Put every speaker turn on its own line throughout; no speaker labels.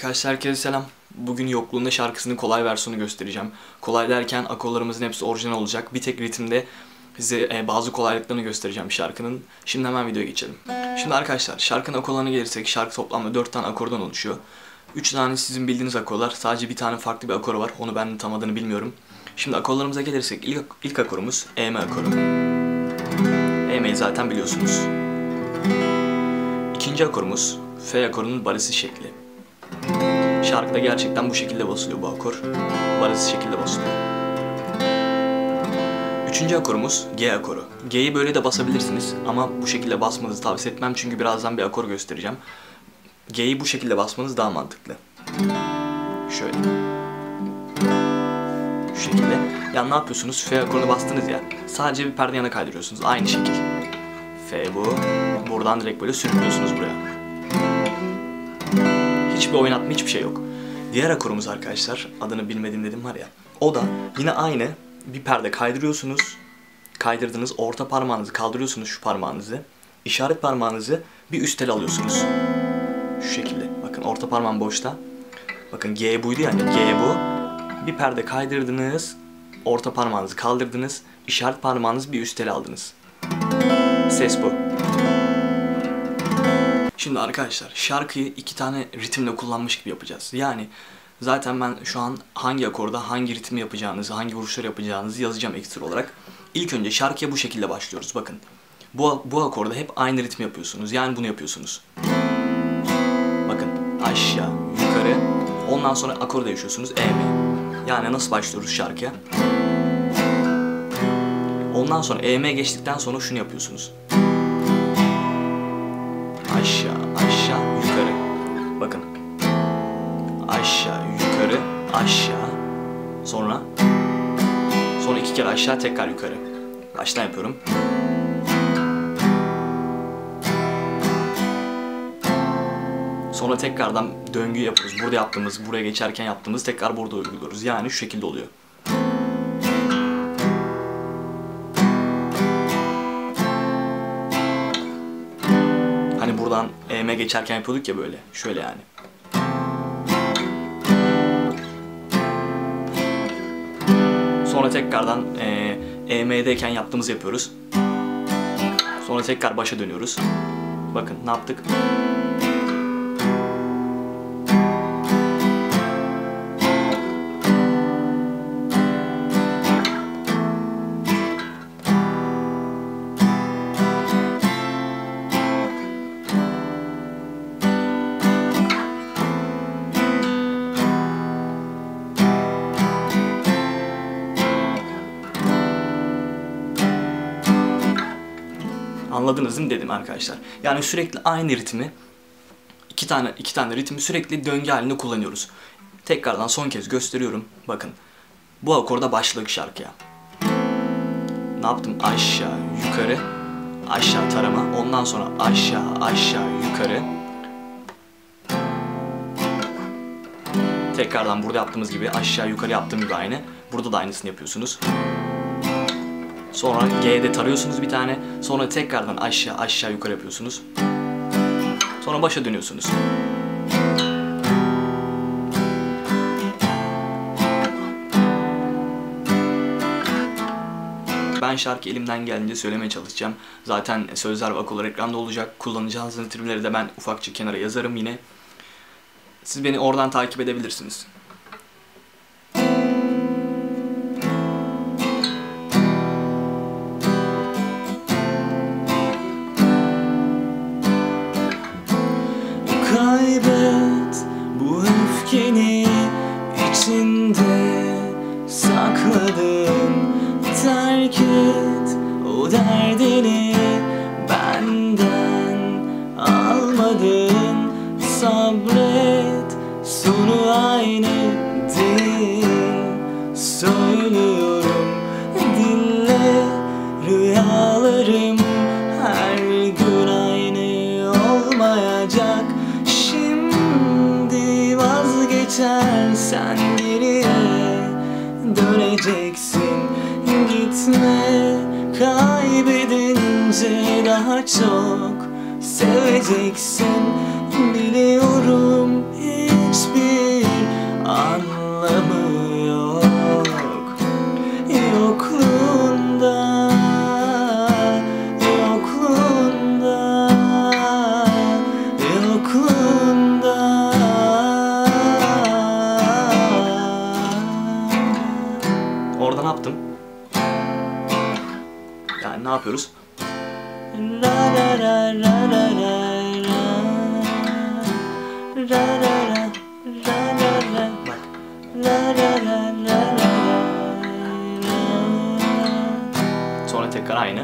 Arkadaşlar herkese selam. Bugün Yokluğunda şarkısının kolay versiyonu göstereceğim. Kolay derken akorlarımızın hepsi orijinal olacak. Bir tek ritimde size bazı kolaylıklarını göstereceğim şarkının. Şimdi hemen videoya geçelim. Şimdi arkadaşlar şarkının akorlarına gelirsek şarkı toplamda 4 tane akordan oluşuyor. 3 tane sizin bildiğiniz akorlar. Sadece bir tane farklı bir akoru var. Onu ben tam adını bilmiyorum. Şimdi akorlarımıza gelirsek ilk akorumuz E-M akoru. E-M'yi zaten biliyorsunuz. İkinci akorumuz F akorunun baresi şekli. Şarkıda gerçekten bu şekilde basılıyor bu akor. Baresi şekilde basılıyor. Üçüncü akorumuz G akoru. G'yi böyle de basabilirsiniz ama bu şekilde basmanızı tavsiye etmem çünkü birazdan bir akor göstereceğim. G'yi bu şekilde basmanız daha mantıklı. Şöyle. Şu şekilde. Yani ne yapıyorsunuz? F akorunu bastınız ya. Sadece bir perde yana kaydırıyorsunuz. Aynı şekil. F bu. Buradan direkt böyle sürüklüyorsunuz buraya. Hiçbir oynatma, hiçbir şey yok. Diğer akorumuz arkadaşlar, adını bilmedim dedim var ya. O da yine aynı. Bir perde kaydırıyorsunuz. Kaydırdığınız orta parmağınızı kaldırıyorsunuz, şu parmağınızı. İşaret parmağınızı bir üst tel alıyorsunuz. Şu şekilde. Bakın orta parmağım boşta. Bakın G buydu yani. G bu. Bir perde kaydırdınız. Orta parmağınızı kaldırdınız. İşaret parmağınızı bir üst tel aldınız. Ses bu. Şimdi arkadaşlar şarkıyı iki tane ritimle kullanmış gibi yapacağız. Yani zaten ben şu an hangi akorda hangi ritmi yapacağınızı, hangi vuruşları yapacağınızı yazacağım ekstra olarak. İlk önce şarkıya bu şekilde başlıyoruz. Bakın bu akorda hep aynı ritmi yapıyorsunuz. Yani bunu yapıyorsunuz. Bakın aşağı, yukarı. Ondan sonra akoru değişiyorsunuz. E mi? Yani nasıl başlıyoruz şarkıya? Ondan sonra E-M geçtikten sonra şunu yapıyorsunuz. Aşağı, aşağı, yukarı. Bakın. Aşağı, yukarı, aşağı. Sonra iki kere aşağı, tekrar yukarı. Baştan yapıyorum. Sonra tekrardan döngü yapıyoruz. Burada yaptığımız, buraya geçerken yaptığımız tekrar burada uyguluyoruz. Yani şu şekilde oluyor. Hani buradan E-M geçerken yapıyorduk ya böyle. Şöyle yani. Sonra tekrardan E-M'deyken yaptığımızı yapıyoruz. Sonra tekrar başa dönüyoruz. Bakın ne yaptık? Anladınız mı dedim arkadaşlar. Yani sürekli aynı ritmi, iki tane ritmi sürekli döngü halinde kullanıyoruz. Tekrardan son kez gösteriyorum. Bakın. Bu akorda başladık şarkıya. Ne yaptım? Aşağı, yukarı, aşağı tarama. Ondan sonra aşağı, aşağı, yukarı. Tekrardan burada yaptığımız gibi aşağı, yukarı yaptığım gibi aynı. Burada da aynısını yapıyorsunuz. Sonra G'de tarıyorsunuz bir tane. Sonra tekrardan aşağı, aşağı, yukarı yapıyorsunuz. Sonra başa dönüyorsunuz. Ben şarkı elimden geldiğince söylemeye çalışacağım. Zaten sözler ve akorlar ekranda olacak. Kullanacağınız ritimleri de ben ufakça kenara yazarım yine. Siz beni oradan takip edebilirsiniz.
Kaybet bu öfkeni içinde sakladın. Terk et o derdini benden almadın. Sabret sonu aynı değil. Söylüyorum dinle, rüyalarım her gün aynı olmayacak. Şimdi vazgeçersen geriye döneceksin. Gitme, kaybedince daha çok seveceksin. Biliyorum hiçbir
yapıyoruz?
Ra ra ra ra ra ra ra. Ra ra ra ra ra ra.
Bak.
Ra ra ra ra ra ra.
Sonra tekrar aynı.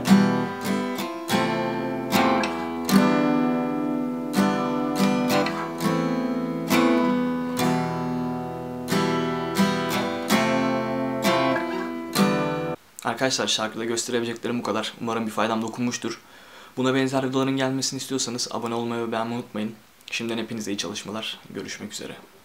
Arkadaşlar şarkıda gösterebileceklerim bu kadar. Umarım bir faydam dokunmuştur. Buna benzer videoların gelmesini istiyorsanız abone olmayı ve beğenmeyi unutmayın. Şimdiden hepinize iyi çalışmalar. Görüşmek üzere.